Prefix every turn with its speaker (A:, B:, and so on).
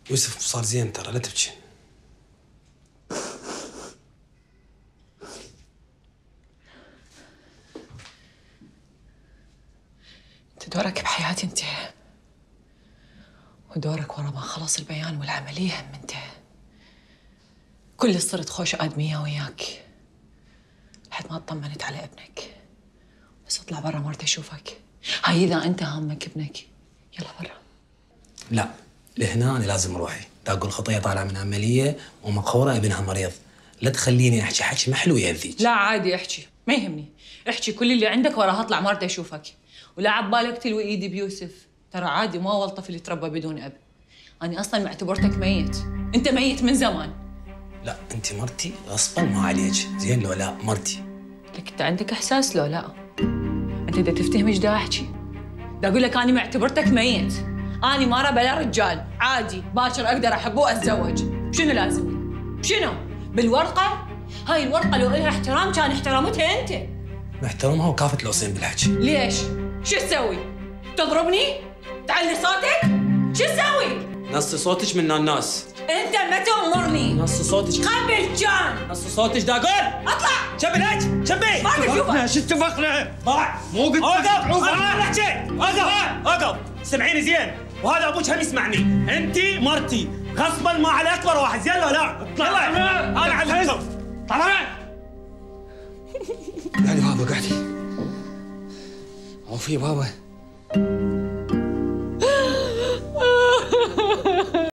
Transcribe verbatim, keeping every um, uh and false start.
A: يوسف صار زين ترى، لا تبكي.
B: انت دورك بحياتي انتهى، ودورك ورا ما خلص البيان والعملية هم انتهى. كل اللي صرت خوش آدمية وياك لحد ما اطمنت على ابنك. بس اطلع برا مرت اشوفك. هاي اذا انت هامك ابنك، يلا برا.
A: لا، لهنا انا لازم اروحي. تقول خطيه طالعه من عمليه ومقهوره ابنها مريض. لا تخليني احكي حكي محلو ياذيك.
B: لا عادي احكي، ما يهمني. احكي كل اللي عندك وراها اطلع مرت اشوفك. ولا عبالك تلوي ايدي بيوسف، ترى عادي ما هو الطفل يتربى بدون اب. انا اصلا معتبرتك ميت، انت ميت من زمان.
A: لا انت مرتي غصبا ما عليك، زين لو لا مرتي.
B: لك انت عندك احساس لو لا؟ انت اذا تفتهم ايش دا احكي؟ دا اقول لك انا معتبرتك ميت. انا مره بلا رجال، عادي باكر اقدر احب واتزوج. شنو لازم؟ شنو؟ بالورقه؟ هاي الورقه لو لها احترام كان احترامتها انت.
A: محترمها وكافه العصين بالحكي.
B: ليش؟ شو تسوي؟ تضربني؟ تعلي صوتك؟ شو تسوي؟
A: نص صوتك من الناس.
B: انت ما تأمرني.
A: نص صوتك
B: قبل كان.
A: نص صوتك دا اقول.
B: اطلع.
A: شبي لك شبي.
B: ما اشوفك.
C: شو اتفقنا؟
A: طلع.
C: مو قلت
A: اوقف اوقف احكي. اوقف اوقف سمعيني زين، وهذا ابوك هم يسمعني. انت مرتي غصبا ما على اكبر واحد، زين لو لا؟
C: اطلع.
A: يلا انا علمتكم.
C: طلع. قعدي بابا قعدي. هو في بابا؟